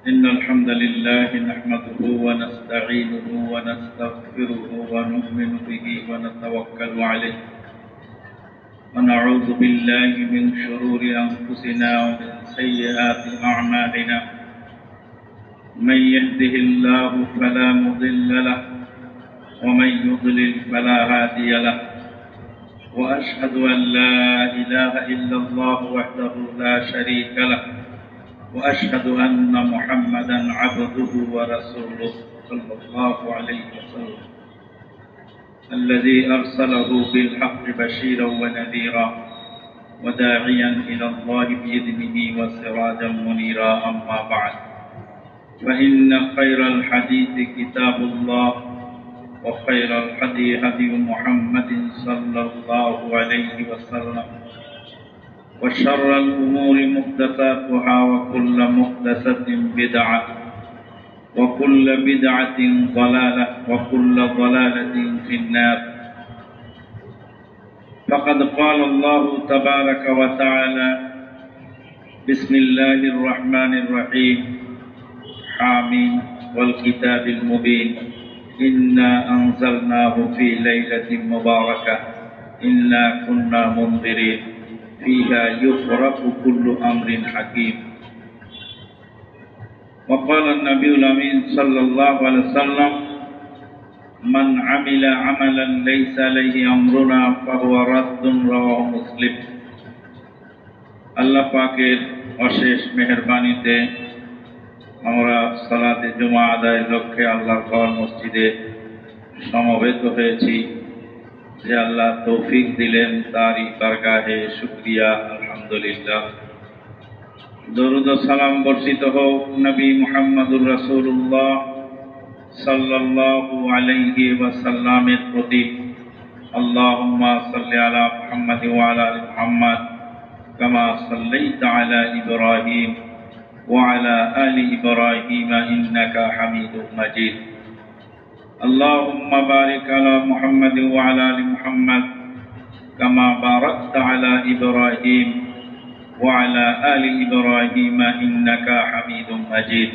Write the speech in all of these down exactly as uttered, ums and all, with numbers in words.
إن الحمد لله نحمده ونستعينه ونستغفره ونؤمن به ونتوكل عليه ونعوذ بالله من شرور أنفسنا ومن سيئات أعمالنا من يهده الله فلا مضل له ومن يضلل فلا هادي له وأشهد أن لا إله إلا الله وحده لا شريك له وأشهد أن محمدا عبده ورسوله صلى الله عليه وسلم الذي أرسله بالحق بشيرا ونذيرا وداعيا إلى الله بإذنه وسراجا منيرا أما بعد فإن خير الحديث كتاب الله وخير الهدي هدي محمد صلى الله عليه وسلم وشر الأمور محدثاتها وكل محدثة بدعة وكل بدعة ضلالة وكل ضلالة في النار فقد قال الله تبارك وتعالى بسم الله الرحمن الرحيم حامين والكتاب المبين إنا أنزلناه في ليلة مباركة إنا كنا منذرين فيها يفرق كل أمر حكيم وقال النبي الأمين صلى الله عليه وسلم من عمل عملا ليس عليه أمرنا فهو رد رواه مسلم আল্লাহ পাকের অশেষ মেহেরবানিতে আমরা সালাতে জুমা আদায়ের লক্ষ্যে আল্লাহর ঘর মসজিদে সমবেত হয়েছি। যে আল্লাহ তৌফিক দিলেন তারই বারগাহে শুকরিয়া আলহামদুলিল্লাহ। দরুদ ও সালাম বর্ষিত হোক নবী মুহাম্মদুর রাসূলুল্লাহ সাল্লাল্লাহু আলাইহি ওয়াসাল্লামের প্রতি। আল্লাহুম্মা সাল্লি আলা মুহাম্মাদ ওয়া আলা আলি মুহাম্মাদ কামা সাল্লাইতা আলা ইব্রাহিম ওয়া আলা আলি ইব্রাহিম ইন্নাকা হামিদুম মাজিদ। اللهم بارك على محمد وعلى آل محمد كما باركت على إبراهيم وعلى آل إبراهيم إنك حميد مجيد।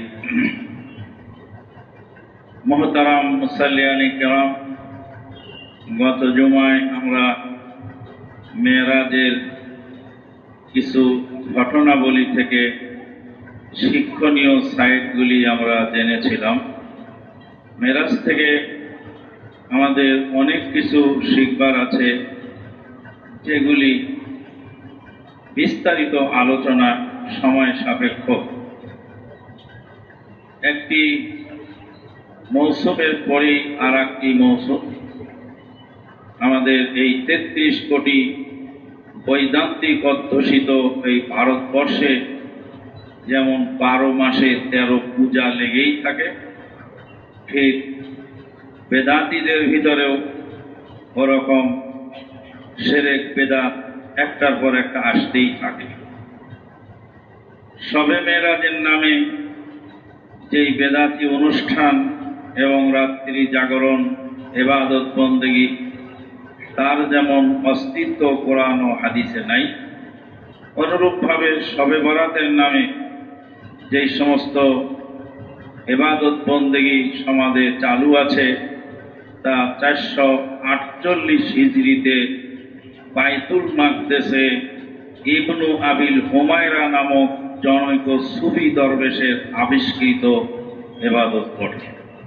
محترم মুসাল্লিয়ান কিরাম, গত জুমায় আমরা মেরাজের কিছু ঘটনাবলী থেকে শিক্ষণীয় সাইটগুলি আমরা জেনেছিলাম। মেরাজ থেকে আমাদের অনেক কিছু শিখবার আছে, যেগুলি বিস্তারিত আলোচনা সময় সাপেক্ষ। একটি মৌসুমের পরেই আর একটি মৌসুম। আমাদের এই তেত্রিশ কোটি বৈদান্তিক অধ্যুষিত এই ভারতবর্ষে যেমন বারো মাসে তেরো পূজা লেগেই থাকে, ঠিক বেদান্তীদের ভিতরেও ওরকম শিরক বেদাত একটার পর একটা আসতেই থাকে। শবে মেরাজের নামে যেই বেদাতি অনুষ্ঠান এবং রাত্রি জাগরণ ইবাদত বন্দেগী, তার যেমন অস্তিত্ব কোরআন ও হাদিসে নাই, অনুরূপভাবে শবে বরাতের নামে যেই সমস্ত ইবাদত বন্দেগী সমাজে চালু আছে, তা চারশো আটচল্লিশ হিজরিতে বাইতুল মাকদেসে ইবনু আবিল হুমায়রা নামক জনৈক সুফি দরবেশের আবিষ্কৃত ইবাদত করছে।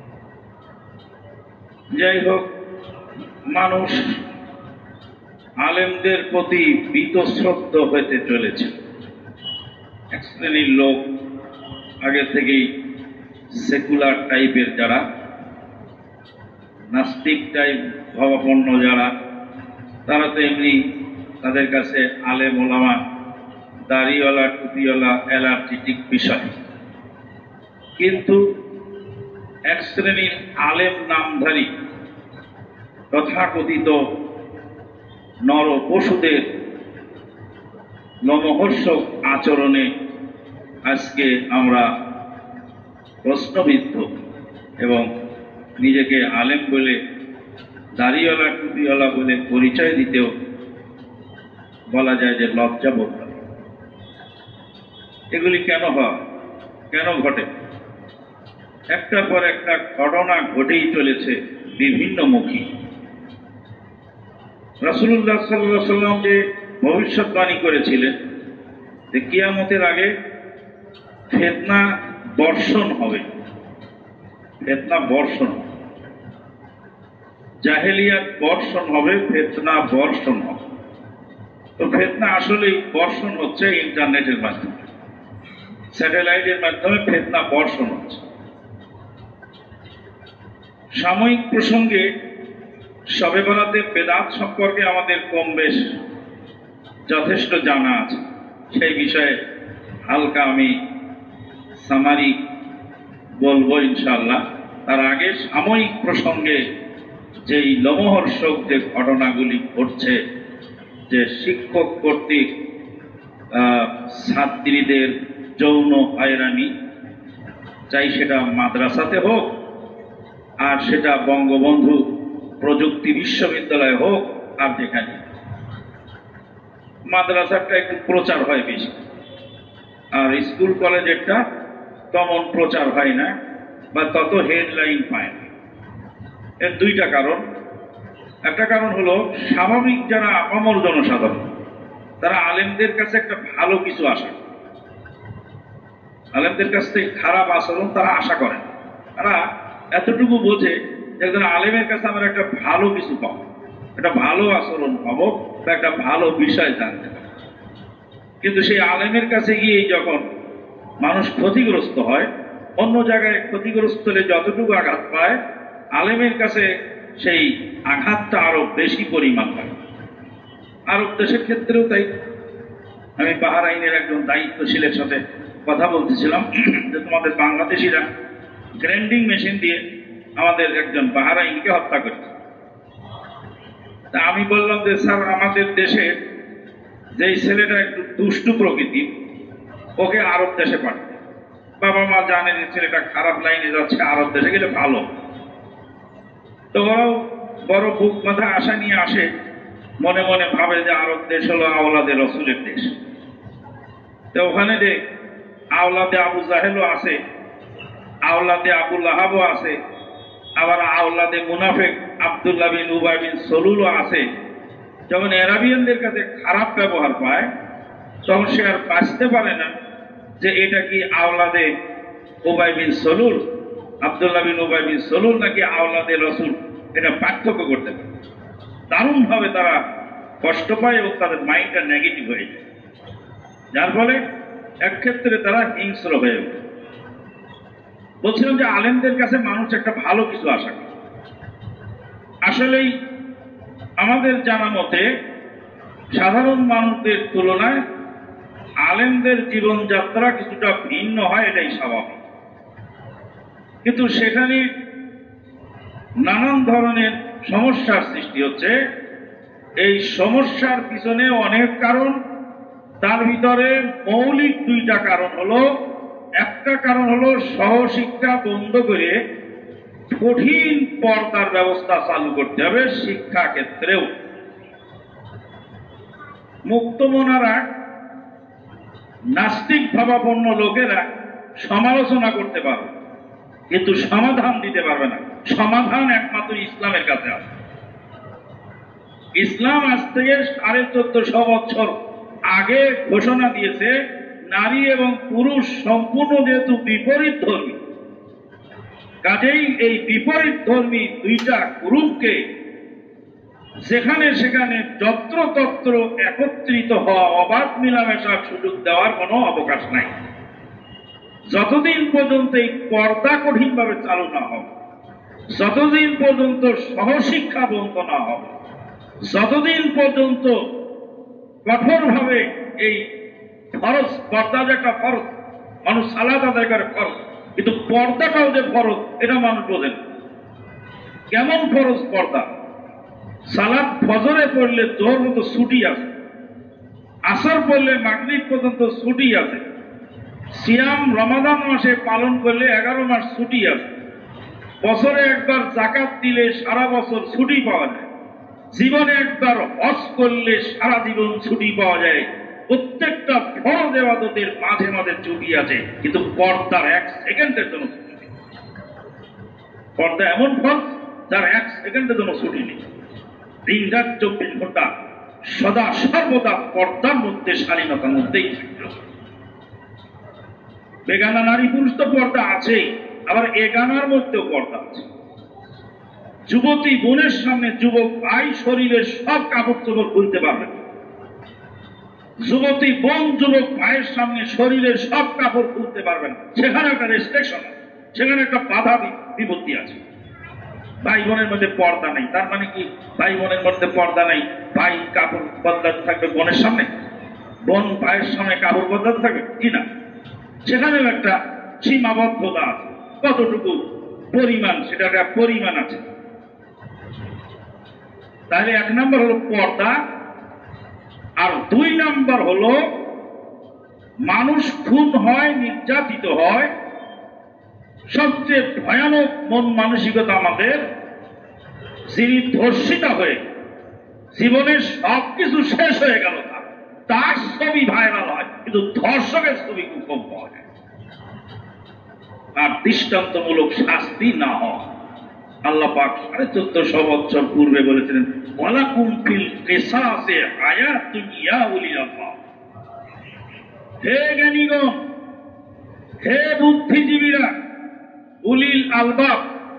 যাই হোক, মানুষ আলেমদের প্রতি বীতশ্রদ্ধ হতে চলেছে। এক শ্রেণীর লোক আগে থেকেই সেকুলার টাইপের, যারা নাস্তিক টাইপ ভাবাপন্ন যারা, তারা তো এমনি তাদের কাছে আলেম ওলামা, দাড়িওয়ালা টুপিওয়ালা অ্যালার্জিটিক বিষয়। কিন্তু এক শ্রেণীর আলেম নামধারী তথাকথিত নর পশুদের লোমহর্ষক আচরণে আজকে আমরা প্রশ্নবিদ্ধ এবং নিজেকে আলেম বলে, দাড়িওয়ালা টুপিওয়ালা বলে পরিচয় দিতেও বলা যায় যে লজ্জা বোধ হয়। এগুলি কেন হয়, কেন ঘটে? একটার পর একটা ঘটনা ঘটেই চলেছে বিভিন্নমুখী। রাসূলুল্লাহ সাল্লাল্লাহু আলাইহি ওয়াসাল্লাম যে ভবিষ্যৎবাণী করেছিলেন যে কিয়ামতের আগে ফিতনা বর্ষণ হবে, ফিতনা বর্ষণ, জাহেলিয়াত বর্ষণ হবে, ফিতনা বর্ষণ হবে। তো ফিতনা আসলেই বর্ষণ হচ্ছে ইন্টারনেটের মাধ্যমে, স্যাটেলাইটের মাধ্যমে ফিতনা বর্ষণ হচ্ছে। সাময়িক প্রসঙ্গে শবে বরাতের বেদাত সম্পর্কে আমাদের কম বেশ যথেষ্ট জানা আছে, সেই বিষয়ে হালকা আমি সামারি বলবো ইনশাআল্লাহ। তার আগে সাময়িক প্রসঙ্গে যেই লোমহর্ষক যে ঘটনাগুলি ঘটছে, যে শিক্ষক কর্তৃক ছাত্রীদের যৌন হয়রানি, চাই সেটা মাদ্রাসাতে হোক আর সেটা বঙ্গবন্ধু প্রযুক্তি বিশ্ববিদ্যালয় হোক, আর যেখানে মাদ্রাসাটা একটু প্রচার হয় বেশি, আর স্কুল কলেজেরটা তেমন প্রচার হয় না বা তত হেডলাইন পায় না। এর দুইটা কারণ। একটা কারণ হলো স্বাভাবিক যারা আপামর জনসাধারণ, তারা আলেমদের কাছে একটা ভালো কিছু আশা করে, আলেমদের কাছ থেকে খারাপ আচরণ তারা আশা করে। তারা এতটুকু বোঝে যে একজন আলেমের কাছে আমরা একটা ভালো কিছু পাবো, একটা ভালো আচরণ পাবো বা একটা ভালো বিষয় জানতে পারবো। কিন্তু সেই আলেমের কাছে গিয়ে যখন মানুষ ক্ষতিগ্রস্ত হয়, অন্য জায়গায় ক্ষতিগ্রস্ত হলে যতটুকু আঘাত পায়, আলেমের কাছে সেই আঘাতটা আরো বেশি পরিমাণ হয়। আরব দেশের ক্ষেত্রেও তাই। আমি বাহরাইনের একজন দায়িত্বশীলের সাথে কথা বলতেছিলাম যে তোমাদের বাংলাদেশিরা গ্রাইন্ডিং মেশিন দিয়ে আমাদের একজন বাহরাইনকে হত্যা করেছে। তা আমি বললাম যে স্যার, আমাদের দেশে যেই ছেলেটা একটু দুষ্টু প্রকৃতির, ওকে আরব দেশে পাঠায়। বাবা মা জানে যে ছেলেটা খারাপ লাইনে যাচ্ছে, আরব দেশে গেলে ভালো। তো ওরাও বড় বুক মাথা আশা নিয়ে আসে, মনে মনে ভাবে যে আরব দেশ হলো আওলাদে রসুলের দেশ। তো ওখানে যে আওলাদে আবু জাহেলও আছে, আওলাদে আবু লাহাবও আছে, আবার আওলাদে মুনাফেক আব্দুল্লাহ বিন উবাই বিন সলুলও আছে। যখন এরাবিয়ানদের কাছে খারাপ ব্যবহার পায়, তখন সে আর বাঁচতে পারে না যে এটা কি আওলাদে উবাই বিন সলুল, আব্দুল্লাহ বিন উবাই বিন সলুল নাকি আওলাদে রসুল, এটা পার্থক্য করতে পারে। দারুণ ভাবে তারা কষ্ট পায় এবং তাদের মাইন্ডটা নেগেটিভ হয়ে যায়, যার ফলে এক ক্ষেত্রে তারা হিংস্র হয়ে ওঠে। বলছিলাম যে আলেমদের কাছে মানুষ একটা ভালো কিছু আশা করে। আসলেই আমাদের জানা মতে সাধারণ মানুষদের তুলনায় আলেমদের জীবনযাত্রা কিছুটা ভিন্ন হয়, এটাই স্বাভাবিক। কিন্তু সেখানে নানান ধরনের সমস্যার সৃষ্টি হচ্ছে। এই সমস্যার পিছনে অনেক কারণ, তার ভিতরে মৌলিক দুইটা কারণ হলো, একটা কারণ হলো সহশিক্ষা বন্ধ করে কঠিন পর্দার ব্যবস্থা চালু করতে হবে শিক্ষা ক্ষেত্রেও। মুক্তমনারা, নাস্তিক ভাবাপন্ন লোকেরা সমালোচনা করতে পারবে, কিন্তু সমাধান দিতে পারবে না। সমাধান একমাত্র ইসলামের কাছে আছে। ইসলাম আজ থেকে সাড়ে চোদ্দশো বছর আগে ঘোষণা দিয়েছে, নারী এবং পুরুষ সম্পূর্ণ যেহেতু বিপরীত ধর্মী, কাজেই এই বিপরীত ধর্মী দুইটা গ্রুপকে যেখানে সেখানে যত্রতত্র একত্রিত হওয়া, অবাধ মিলামেশার সুযোগ দেওয়ার কোনো অবকাশ নাই। যতদিন পর্যন্ত এই পর্দা কঠিনভাবে চালু না হবে, যতদিন পর্যন্ত সহশিক্ষা বন্ধ না হবে, যতদিন পর্যন্ত কঠোরভাবে এই ফরজ, পর্দা যে একটা ফরজ, মানুষ সালাত আদায় করে ফরজ, কিন্তু পর্দাটাও যে ফরজ এটা মানুষ বোঝেন। কেমন ফরজ পর্দা? সালাত ফজরে পড়লে জোহর মতো ছুটি আছে, আসর পড়লে মাগরিব পর্যন্ত ছুটি আছে, সিয়াম রমাদান মাসে পালন করলে এগারো মাস ছুটি আছে, বছরে একবার জাকাত দিলে সারা বছর ছুটি পাওয়া যায়, জীবনে একবার হজ করলে সারা জীবন ছুটি পাওয়া যায়। প্রত্যেকটা ফরজ ইবাদতের মাঝে মাঝে ছুটি আছে, কিন্তু পর্দার এক সেকেন্ডের জন্য ছুটি নেই। পর্দা এমন ফল যার এক সেকেন্ডের জন্য ছুটি নেই, দিন রাত চব্বিশ ঘন্টা সদা সর্বদা পর্দার মধ্যে স্বাধীনতার মধ্যেই থাকতে হবে। বেগানা নারী পুরুষ তো পর্দা আছেই, আবার এগানার মধ্যেও পর্দা আছে। যুবতী বোনের সামনে যুবক ভাই শরীরের সব কাপড় চোপড় খুলতে পারবে, যুবতী বোন যুবক ভাইয়ের সামনে শরীরের সব কাপড় খুলতে পারবেন, সেখানে একটা রেস্ট্রিকশন আছে, সেখানে একটা বাধা বিপত্তি আছে। ভাই বোনের মধ্যে পর্দা নেই, তার মানে কি ভাই বোনের মধ্যে পর্দা নেই, ভাই কাপড় বদলাতে থাকবে বোনের সামনে, বোন ভাইয়ের সামনে কাপড় বদলাতে থাকবে কি না, সেখানেও একটা সীমাবদ্ধতা আছে, কতটুকু পরিমাণ সেটা একটা পরিমাণ আছে। তাহলে এক নম্বর হলো পর্দা, আর দুই নম্বর হলো মানুষ খুন হয়, নির্যাতিত হয়। সবচেয়ে ভয়ানক মন মানসিকতা আমাদের, যিনি ধর্ষিতা হয়ে জীবনের সবকিছু শেষ হয়ে গেল তার ছবি ভাইরাল হয়, কিন্তু ধর্ষকের ছবি খুব কম পাওয়া যায়। আর দৃষ্টান্তমূলক শাস্তি না হয়। আল্লাহ পাক সাড়ে চোদ্দশো বছর পূর্বে বলেছিলেন, ওয়ালাকুম ফিল কিসাসে হায়াতুন ইয়া উলিল আলবাব। হে জ্ঞানীগণ, হে বুদ্ধিজীবীরা, উলিল আলবাব,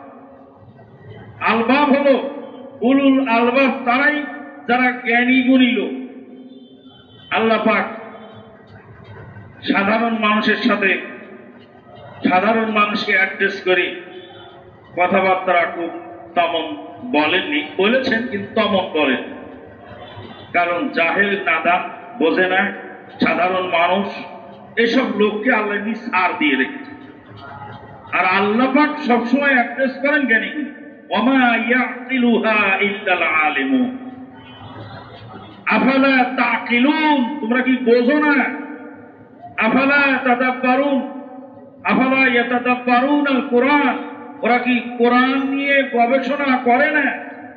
আলবাব হলো উলুল আলবাব তারাই যারা জ্ঞানী গুণী লোক। আল্লাহ পাক সাধারণ মানুষের সাথে সাধারণ মানুষকে অ্যাড্রেস করে কথাবার্তা খুব তেমন বলেননি, বলেছেন কিন্তু তেমন বলেন, কারণ জাহেল নাদান বোঝে না, সাধারণ মানুষ এসব লোককে আল্লাহ ছাড় দিয়ে রেখেছে। আর আল্লাহ পাক সবসময় অ্যাড্রেস করেন জ্ঞানী গুণী। ওমা ইয়াকিলুহা ইল্লাল আলিমুন আফালা তাকিলুন, তোমরা কি বোঝো না? আফালা তাদাব্বারুন আফালা ইয়াতাদাব্বারুন আল কোরআন, ওরা কি কোরআন নিয়ে গবেষণা করে না?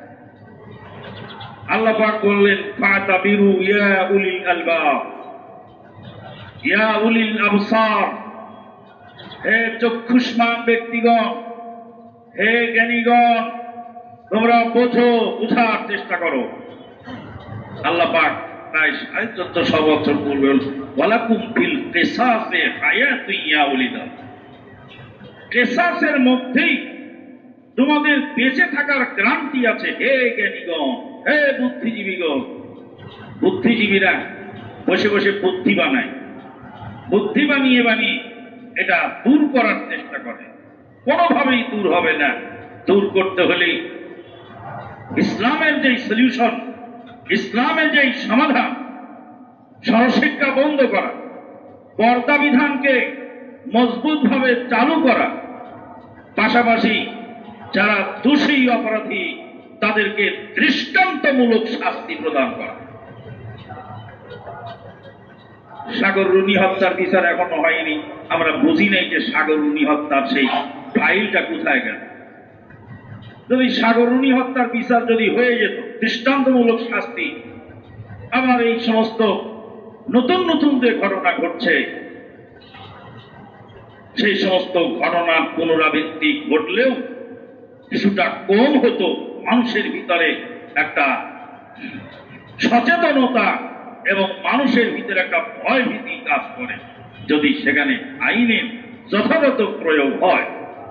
আল্লাহ পাক বললেন, ফাতাবিরু ইয়া উলিল আলবাব ইয়া উলিল আবসার, হে চক্ষুষ্মান ব্যক্তিগণ, হে জ্ঞানীগণ, তোমরা বোঝো, বুঝার চেষ্টা করো। আল্লাহ পাক প্রায় সাড়ে চোদ্দশো বছর পূর্বে ওয়ালাকুম ফিল কিসাসে হায়াতুন ইয়া উলিল আলবাব, কিসাসের মধ্যেই তোমাদের বেঁচে থাকার গ্যারান্টি আছে, হে জ্ঞানীগণ, হে বুদ্ধিজীবীগণ। বুদ্ধিজীবীরা বসে বসে বুদ্ধি বানায়, বুদ্ধি বানিয়ে বানিয়ে এটা দূর করার চেষ্টা করে, কোনোভাবেই দূর হবে না। দূর করতে হলে ইসলামের যেই সলিউশন, ইসলামের যেই সমাধান, সহশিক্ষা বন্ধ করা, পর্দা বিধানকে মজবুত ভাবে চালু করা, পাশাপাশি যারা দোষী অপরাধী তাদেরকে দৃষ্টান্তমূলক শাস্তি প্রদান করা। সাগর রুনি হত্যার বিচার এখনো হয়নি, আমরা বুঝি নাই যে সাগর রুনি হত্যার সেই ফাইলটা কোথায় গেল। যদি সাগর রুনি হত্যার বিচার যদি হয়ে যেত, দৃষ্টান্তমূলক শাস্তি, আবার এই সমস্ত নতুন নতুন যে ঘটনা ঘটছে সেই সমস্ত ঘটনার পুনরাবৃত্তি ঘটলেও কিছুটা কম হতো, মানুষের ভিতরে একটা সচেতনতা এবং মানুষের ভিতরে একটা ভয় ভীতি কাজ করে, যদি সেখানে আইনের যথাযথ প্রয়োগ হয়।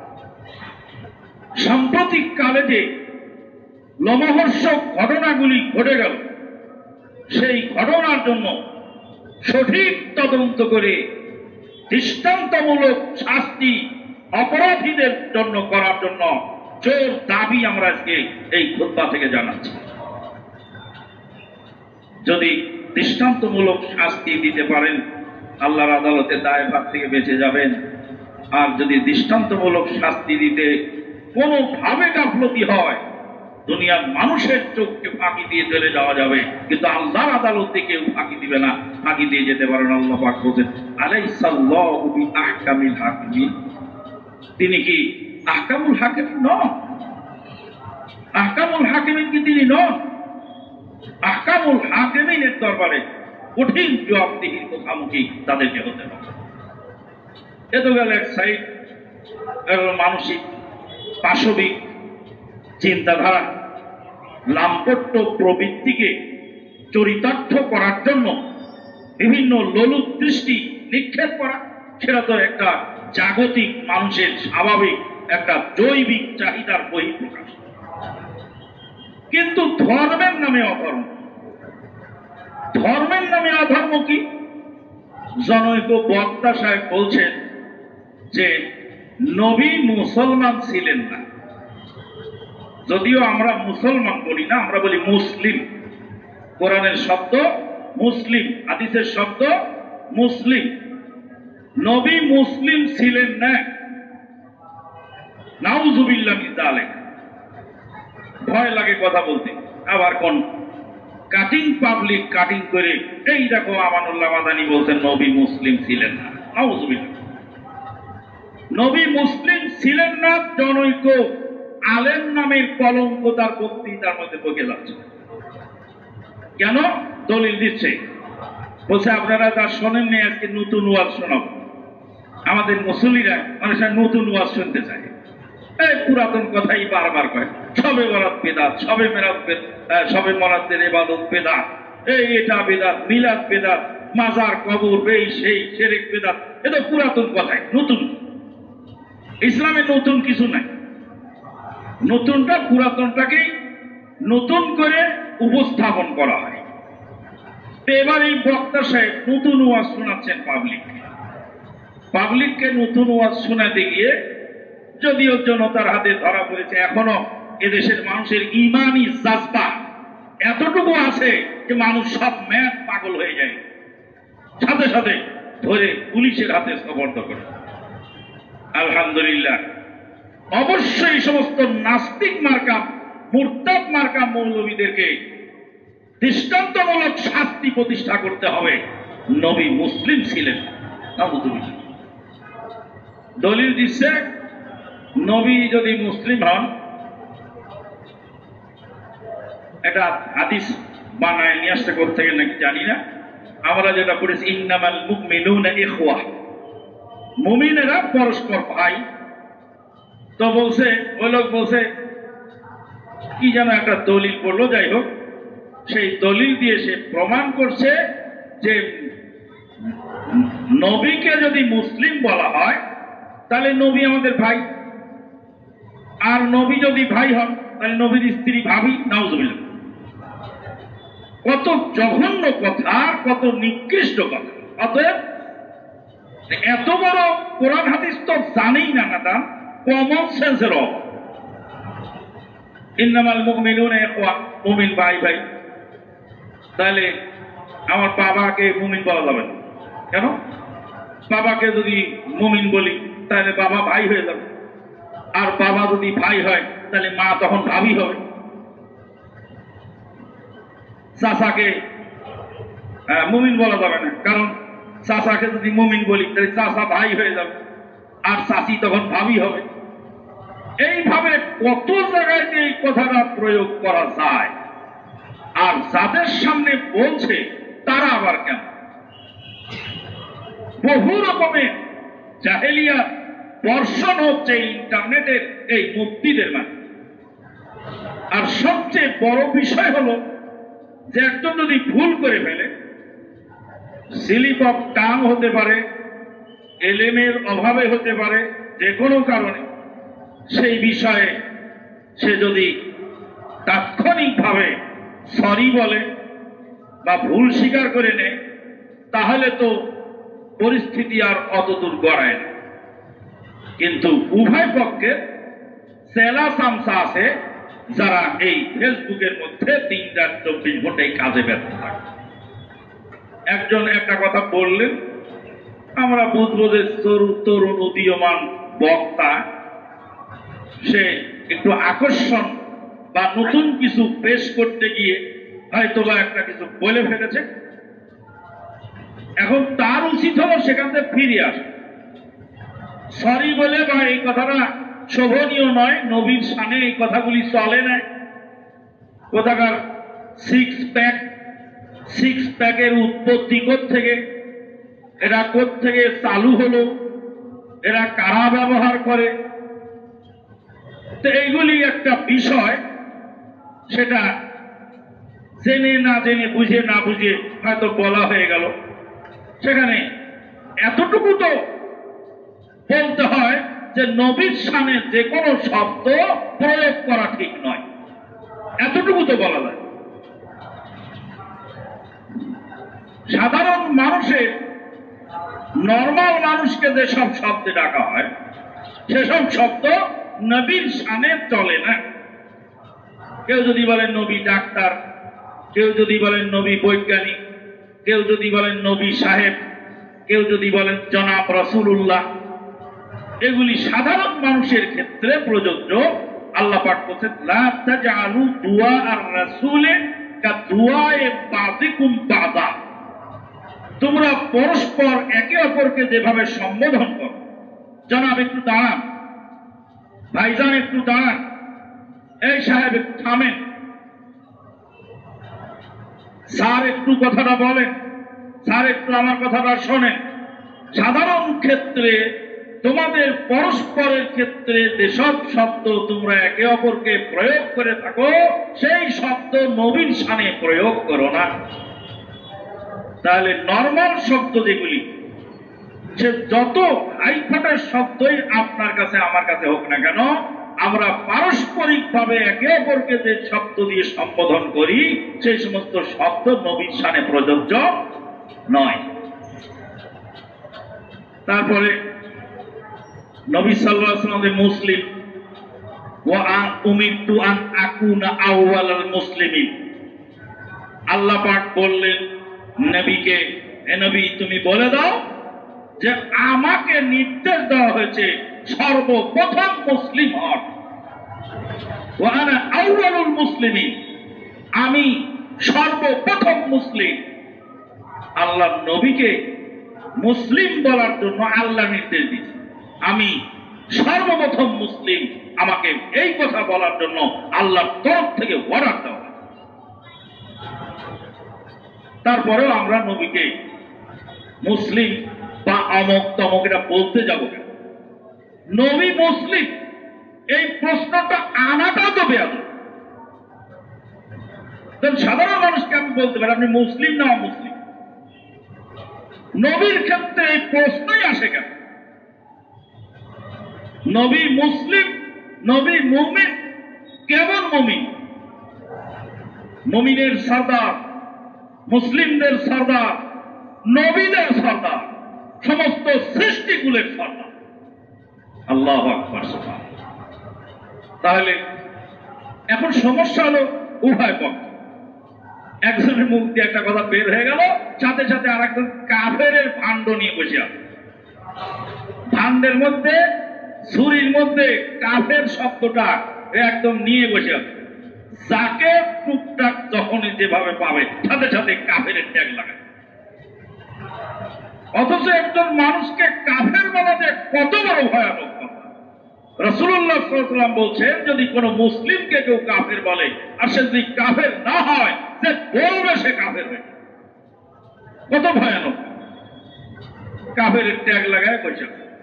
সাম্প্রতিক কালে যে লোমহর্ষক ঘটনাগুলি ঘটে গেল, সেই ঘটনার জন্য সঠিক তদন্ত করে দৃষ্টান্তমূলক শাস্তি অপরাধীদের জন্য করার জন্য জোর দাবি আমরা আজকে এই খুতবা থেকে জানাচ্ছি। যদি দৃষ্টান্তমূলক শাস্তি দিতে পারেন, আল্লাহর আদালতে দায়ভার থেকে বেঁচে যাবেন। আর যদি দৃষ্টান্তমূলক শাস্তি দিতে কোনোভাবে গাফলতি হয়, দুনিয়ার মানুষের চোখকে ফাঁকি দিয়ে চলে যাওয়া যাবে, কিন্তু আল্লাহর আদালতে কেউ ফাঁকি দিবে না, ফাঁকি দিয়ে যেতে পারেন। আল্লাহ পাক বলেন, আলাইসাল্লাহু বিআহকামিল হাকিমিন, তিনি কি আহকামুল হাকিম নন? আহকামুল হাকিমিন কি তিনি নন? আহকামুল হাকিমিনের দরবারে কঠিন জবাবদিহির মুখোমুখি তাদেরকে হতে হবে। এ তো গেল এক সাইড, মানসিক পাশবিক চিন্তাধারা, লাম্পট্য প্রবৃত্তিকে চরিতার্থ করার জন্য বিভিন্ন লোলুপ দৃষ্টি নিক্ষেপ করা, সেটা তো একটা জাগতিক মানুষের স্বাভাবিক একটা জৈবিক চাহিদার বহিঃপ্রকাশ। কিন্তু ধর্মের নামে অধর্ম, ধর্মের নামে অধর্ম কি? জনৈক বক্তা সাহেব বলছেন যে নবী মুসলমান ছিলেন না। যদিও আমরা মুসলমান বলি না, আমরা বলি মুসলিম। কোরআনের শব্দ মুসলিম, হাদিসের শব্দ মুসলিম। নবী মুসলিম ছিলেন না, নাউজুবিল্লাহ মিন যালিক। ভয় লাগে কথা বলতে। আবার কোন কাটিং পাবলিক কাটিং করে এই দেখো আমানুল্লাহ মাদানী বলছেন নবী মুসলিম ছিলেন না, নাউজুবিল্লাহ। নবী মুসলিম ছিলেন না, জনৈক আলেম নামের কলঙ্ক তার বক্তৃতার মধ্যে বকে যাচ্ছে। কেন? দলিল দিচ্ছে, বলছে আপনারা তা শোনেননি, আজকে নতুন ওয়াজ শোনাব। আমাদের মুসল্লিরা মানুষের নতুন ওয়াজ শুনতে চায়, এই পুরাতন কথাই বারবার কয়, সবে বরাত বেদাত, সবে মেরাত সবে মরাতের ইবাদত বেদাত, এই এটা বেদাত, মিলাদ বেদাত, মাজার কবর এই সেই শিরক বেদাত। এ তো পুরাতন কথাই, নতুন ইসলামে নতুন কিছু নাই। নতুনটা পুরাতনটাকেই নতুন করে উপস্থাপন করা হয়। এবার এই বক্তা সাহেব নতুন ওয়াজ শোনাচ্ছেন পাবলিককে। পাবলিককে নতুন ওয়াজ শোনাতে গিয়ে যদিও জনতার হাতে ধরা পড়েছে, এখনো এদেশের মানুষের ইমানি জাজবা এতটুকু আছে যে মানুষ সব ম্যাদ পাগল হয়ে যায়, সাথে সাথে ধরে পুলিশের হাতে সোপর্দ করে। আলহামদুলিল্লাহ, অবশ্যই সমস্ত নাস্তিক মার্কা মুরতাদ মার্কা মৌলবীদেরকে দৃষ্টান্তমূলক শাস্তি প্রতিষ্ঠা করতে হবে। নবী মুসলিম ছিলেন, দলিল দিচ্ছে নবী যদি মুসলিম হন, এটা হাদিস বানায় নিয়ে আসতে করতে গেলে নাকি জানি না, আমরা যেটা পড়েছি ইন্নামাল মুমিনুনা ইখওয়া, মুমিনেরা পরস্পর ভাই। তো বলছে ওই লোক বলছে কি যেন একটা দলিল পড়লো, যাই হোক সেই দলিল দিয়ে সে প্রমাণ করছে যে নবীকে যদি মুসলিম বলা হয় তাহলে নবী আমাদের ভাই, আর নবী যদি ভাই হন তাহলে নবীর স্ত্রী ভাবি। নাউজুবিল্লাহ, কত জঘন্য কথা, কত নিকৃষ্ট কথা। অতএব এত বড় কোরআন হাদিস তো জানেই না, না তার কমন সেন্সের অভাব। ইন্নামাল মুমিনুনা ইখওয়া, মুমিন ভাই ভাই। তাহলে আমার বাবাকে মুমিন বলা যাবে না কেন? বাবাকে যদি মুমিন বলি তাহলে বাবা ভাই হয়ে যাবে, আর বাবা যদি ভাই হয় তাহলে মা তখন ভাবি হবে। চাচাকে মুমিন বলা যাবে না, কারণ চাচাকে যদি মুমিন বলি তাহলে চাচা ভাই হয়ে যাবে, আর চাচি তখন ভাবি হবে। এইভাবে কত জায়গায় এই কথাটা প্রয়োগ করা যায়, আর যাদের সামনে বলছে তারা আবার কেন বহু রকমের জাহেলিয়া বর্ষণ হচ্ছে ইন্টারনেটের এই মুক্তিদের মাধ্যমে। আর সবচেয়ে বড় বিষয় হলো যে একজন যদি ভুল করে ফেলে, স্লিপ অফ টাং হতে পারে, এলেমের অভাবে হতে পারে, যে কোনো কারণে সেই বিষয়ে সে যদি তাৎক্ষণিকভাবে সরি বলে বা ভুল স্বীকার করে নেয়, তাহলে তো পরিস্থিতি আর অতদূর গড়ায় না। কিন্তু উভয় পক্ষে সেলা সামসা আছে যারা এই ফেসবুকের মধ্যে তিন চার চব্বিশ ঘন্টায় কাজে ব্যস্ত থাকে। একজন একটা কথা বললেন, আমরা বুঝবো যে তরুণ উদীয়মান বক্তা, সে একটু আকর্ষণ বা নতুন কিছু পেশ করতে গিয়ে হয়তো বা একটা কিছু বলে ফেলেছে। এখন তার উচিত হলো সেখান থেকে ফিরে আসে, সরি বলে বা এই কথাটা শোভনীয় নয়, নবীর শানে এই কথাগুলি চলে না। কোথাকার সিক্স প্যাক, সিক্স প্যাকের উৎপত্তি থেকে, এরা থেকে চালু হলো, এরা কারা ব্যবহার করে, তো এইগুলি একটা বিষয়, সেটা জেনে না জেনে বুঝে না বুঝে হয়তো বলা হয়ে গেল। সেখানে এতটুকু তো বলতে হয় যে নবীর শানে যে কোনো শব্দ প্রয়োগ করা ঠিক নয়, এতটুকু তো বলা যায়। সাধারণ মানুষের, নর্মাল মানুষকে যেসব শব্দে ডাকা হয় সেসব শব্দ নবীর শানে চলে না। কেউ যদি বলেন নবী ডাক্তার, কেউ যদি বলেন নবী বৈজ্ঞানিক, কেউ যদি বলেন নবী সাহেব, কেউ যদি বলেন জনাব রাসূলুল্লাহ, এগুলি সাধারণ মানুষের ক্ষেত্রে প্রযোজ্য। আল্লাহ পাক বলেছেন লা তাজআলু দুআ আর রাসূলে কাদুআয়ে বাযিকুম বাযা, তোমরা পরস্পর একে অপরকে যেভাবে সম্বোধন করো, জনাব একটু দাঁড়ান, ভাইজান একটু দাঁড়ান, এই সাহেব একটু থামেন, স্যার একটু কথাটা বলেন, স্যার একটু আমার কথাটা শোনেন। সাধারণ ক্ষেত্রে তোমাদের পরস্পরের ক্ষেত্রে যেসব শব্দ তোমরা একে অপরকে প্রয়োগ করে থাকো সেই শব্দ নবীর শানে প্রয়োগ করো না। তাহলে নর্মাল শব্দ যেগুলি, সে যত হাইফাটার শব্দই আপনার কাছে আমার কাছে হোক না কেন, আমরা পারস্পরিক ভাবে একে অপরকে যে শব্দ দিয়ে সম্বোধন করি সেই সমস্ত শব্দ নবীর শানে প্রযোজ্য নয়। তারপরে নবী সাল্লাল্লাহু আলাইহি ওয়াসাল্লাম মুসলিম, ওয়া উমিরতু আন আকুনা আউওয়ালাল মুসলিমিন, আল্লাহ পাক বললেন নবীকে, হে নবী তুমি বলে দাও যে আমাকে নির্দেশ দেওয়া হয়েছে সর্বপ্রথম মুসলিম হন। ওয়া আনা আউওয়ালুল মুসলিমিন, আমি সর্বপ্রথম মুসলিম। আল্লাহ নবীকে মুসলিম বলার জন্য আল্লাহ নির্দেশ দিয়েছে, আমি সর্বপ্রথম মুসলিম, আমাকে এই কথা বলার জন্য আল্লাহর তরফ থেকে অর্ডার দেওয়া। তারপরেও আমরা নবীকে মুসলিম বা অমক তমক এটা বলতে যাব কেন? নবী মুসলিম এই প্রশ্নটা আনাটা তো বেয়াদব। সাধারণ মানুষকে আমি বলতে পারি আপনি মুসলিম না অমুসলিম, নবীর ক্ষেত্রে এই প্রশ্নই আসে কেন? নবী মুসলিম, নবী মুমিন, কেমন মুমিন? মুমিনের সর্দার, মুসলিমদের সর্দার, নবীদের সর্দার, সমস্ত সৃষ্টিকুলের সর্দার। আল্লাহু আকবার। তাহলে এখন সমস্যা হলো উভয় পক্ষ, একজনের মুখ দিয়ে একটা কথা বের হয়ে গেল, সাথে সাথে আর একজন কাফেরের ভাণ্ড নিয়ে বসে আছে। ভাণ্ডের মধ্যে, ছুরির মধ্যে কাফের শব্দটা একদম নিয়ে বসে আছে। যাকে টুকটাক যখনই যেভাবে পাবে সাথে সাথে কাফের ট্যাগ লাগায়। অথচ একজন মানুষকে কাফের বলা যে কত বড় ভয়ানক কথা। রাসূলুল্লাহ সাল্লাল্লাহু আলাইহি ওয়াসাল্লাম বলছেন যদি কোনো মুসলিমকে কেউ কাফের বলে আর সে যদি কাফের না হয়, সে বলবে সে কাফের হয়ে, কত ভয়ানক। কাফের ট্যাগ লাগায় বসে।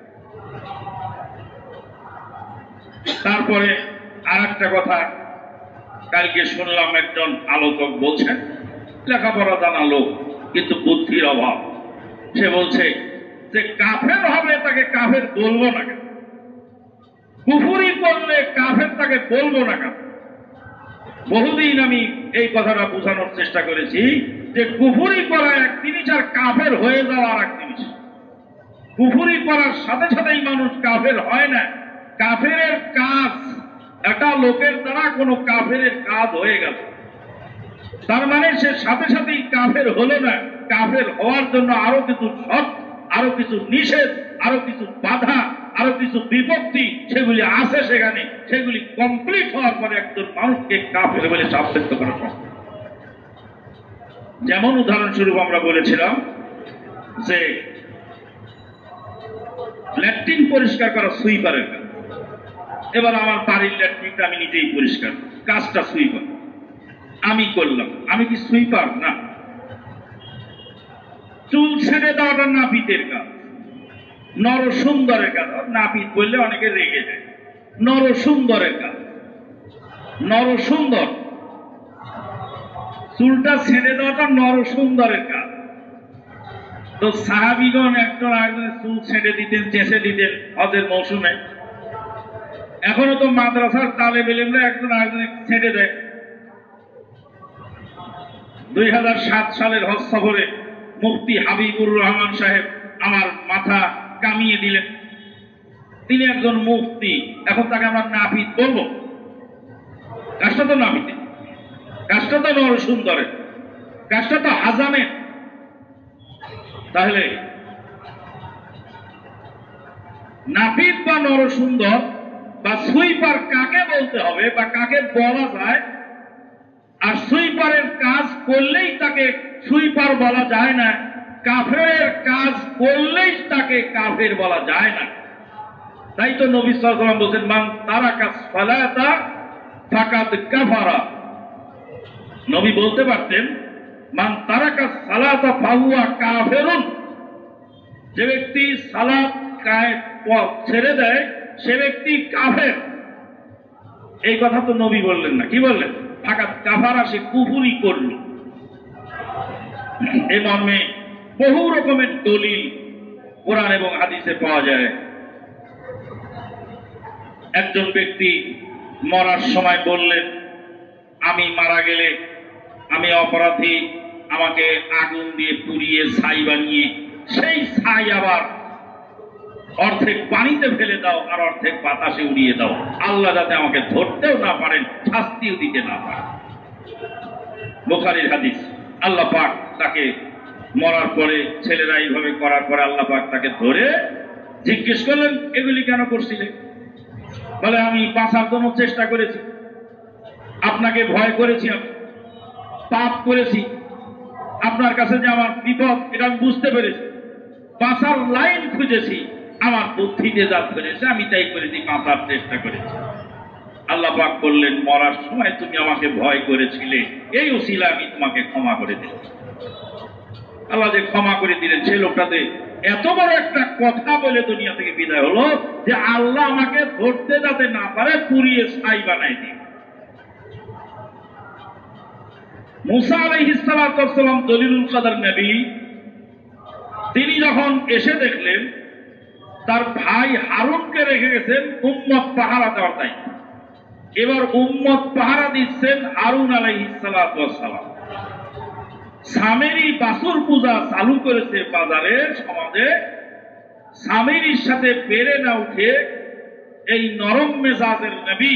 তারপরে আর একটা কথা কালকে শুনলাম, একজন আলোচক বলছেন, লেখাপড়া জানা লোক কিন্তু বুদ্ধির অভাব, সে বলছে যে কাফের হবে তাকে কাফের বলবো না কেন, কুফরি করলে কাফের তাকে বলবো না কেন। বহুদিন আমি এই কথাটা বোঝানোর চেষ্টা করেছি যে কুফরি করা এক জিনিস আর কাফের হয়ে যাওয়া আর এক জিনিস। কুফরি করার সাথে সাথেই মানুষ কাফের হয় না। কাফের কাজ, একটা লোকের দ্বারা কোনো কাফের কাজ হয়ে গেল, তার মানে সে সাথে সাথেই কাফের হলো না। কাফের হওয়ার জন্য আরো কিছু শর্ত, আরো কিছু নিষেধ, আরো কিছু বাধা, আরো কিছু বিপত্তি সেগুলি আছে সেখানে। সেগুলি কমপ্লিট হওয়ার পরে একজন মানুষকে কাফের বলে সাব্যস্ত করা সম্ভব। যেমন উদাহরণস্বরূপ আমরা বলেছিলাম যে ল্যাট্রিন পরিষ্কার করা সুইপারের কাজ। এবার আমার বাড়ির ল্যাট্রিনটা আমি নিজেই পরিষ্কার, কাজটা সুইপার আমি করলাম, আমি কি সুইপার না? চুল ছেড়ে দেওয়াটা নাপিতের কাজ, নর সুন্দরের কাজ। নাপিত বললে অনেকে রেগে যায়, নরসুন্দরের কাজ। নরসুন্দর, চুলটা ছেড়ে দেওয়াটা নরসুন্দরের কাজ। তো সাহাবিগণ একজন আরেকজনের চুল ছেড়ে দিতেন, চেঁচে দিতেন হজের মৌসুমে। এখনো তো মাদ্রাসার তালেব ইলমরা একজন আরেকজনের ছেড়ে দেয়। দুই হাজার সাত সালের হজ সফরে মুফতি হাবিবুর রহমান সাহেব আমার মাথা কামিয়ে দিলেন। তিনি একজন মুফতি, এখন তাকে আমরা নাপিত বলবো? কাজটা তো নাপিতে, কাজটা তো নরসুন্দরের, কাজটা তো হাজামের। তাহলে নাপিত বা নরসুন্দর বা সুইপার কাকে বলতে হবে বা কাকে বলা যায়? আর সুইপারের কাজ করলেই তাকে সুইপার বলা যায় না, কাফেরের কাজ করলেই তাকে কাফের বলা যায় না। তাই তো নবী সাল্লাল্লাহু আলাইহি ওয়াসাল্লাম বলেন, মান তারাকা সালাতা ফাকাদ কাফারা। নবী বলতে পারতেন, মান তারাকা সালাতা ফাহুয়া কাফিরুন। যে ব্যক্তি সালাত ছেড়ে দেয় সে ব্যক্তি কাফের। এই কথা তো নবী বললেন না, কি বললেন? ফাকাদ কাফারা, সে কুফরি করল। এই মর্মে বহু রকমের দলিল কোরআন এবং হাদিসে পাওয়া যায়। একজন ব্যক্তি মরার সময় বললেন, আমি মারা গেলে আমি অপরাধী, আমাকে আগুন দিয়ে পুড়িয়ে ছাই বানিয়ে সেই ছাই আবার অর্ধেক পানিতে ফেলে দাও আর অর্ধেক বাতাসে উড়িয়ে দাও, আল্লাহ যাতে আমাকে ধরতেও না পারেন, শাস্তিও দিতে না পারেন। বুখারীর হাদিস। আল্লাহ পাক তাকে মরার পরে, ছেলেরা এইভাবে করার পরে আল্লাহ পাক তাকে ধরে জিজ্ঞেস করলেন, এগুলি কেন করছিলে? বলে, আমি বাঁচার জন্য চেষ্টা করেছি, আপনাকে ভয় করেছি, আমি পাপ করেছি, আপনার কাছে যে আমার বিপদ এটা আমি বুঝতে পেরেছি, বাঁচার লাইন খুঁজেছি, আমার বুদ্ধিতে যা ধরেছে আমি তাই করেছি, বাঁচার চেষ্টা করেছি। আল্লাহ পাক বললেন, মরার সময় তুমি আমাকে ভয় করেছিলে, এই ওসিলা আমি তোমাকে ক্ষমা করে দিলাম। আল্লাহ যে ক্ষমা করে দিলেন, সেই লোকটাতে এত বড় একটা কথা বলে দুনিয়া থেকে বিদায় হলো যে আল্লাহ আমাকে ধরতে যাতে না পারে পুড়িয়ে ছাই বানাই দিয়ে। মুসা আলাইহিস সালাম দলিলুল কদর নবী, তিনি যখন এসে দেখলেন তার ভাই হারুনকে রেখে গেছেন উম্মত পাহারা দেওয়ার দায়িত্ব। এবার উম্মত পাহারা দিচ্ছেন হারুন আলাইহিস সালাম। সামেরি বাসুর পূজা চালু করেছে বাজারে, সমাজে। সামেরির সাথে পেরে না উঠে এই নরম মেজাজের নবী,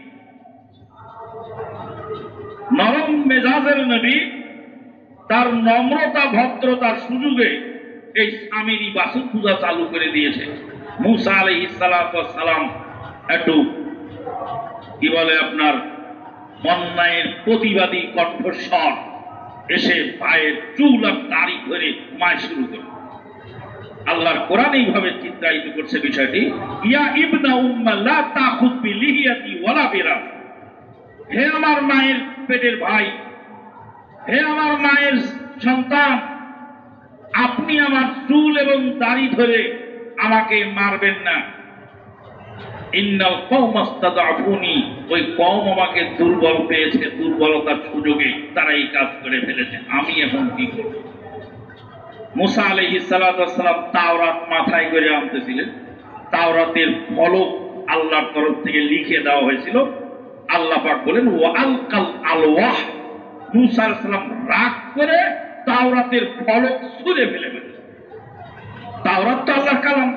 নরম মেজাজের নবী তার নম্রতা ভদ্রতার সুযোগে এই সামেরি বাসুর পূজা চালু করে দিয়েছে। মুসা আলাইহিস সালাম একটু কি বলে আপনার অন্যায়ের প্রতিবাদী কণ্ঠস্বর এসে পায়ের চুল আর দাড়ি ধরে মায় শুরু করে। আল্লাহর কোরআন এইভাবে চিত্রায়িত করছে বিষয়টি, ইয়া ইবনা উম্মা লা তাখুদ বিলিহিয়াতি ওয়ালা বিরাস। হে আমার মায়ের পেটের ভাই, হে আমার মায়ের সন্তান, আপনি আমার চুল এবং দাড়ি ধরে আমাকে মারবেন না। ইন্নাল কওমাস্তাদআফুনি, ওই কওম আমাকে দুর্বল পেয়েছে, দুর্বলতার সুযোগে তারা এই কাজ করে ফেলেছে, আমি এখন কি করব? মুসা আলাইহিস সালাম তাওরাত মাথায় করে আনতেছিলেন। তাওরাতের ফলক আল্লাহর তরফ থেকে লিখে দেওয়া হয়েছিল। আল্লাহ পাক বলেন, ওয়া আলকাল আলওয়াহ। মুসা আলাইহিস সালাম রাগ করে তাওরাতের ফলক ছুঁড়ে ফেলে ফেলেছে। তাওরাত তো আল্লাহর কালাম।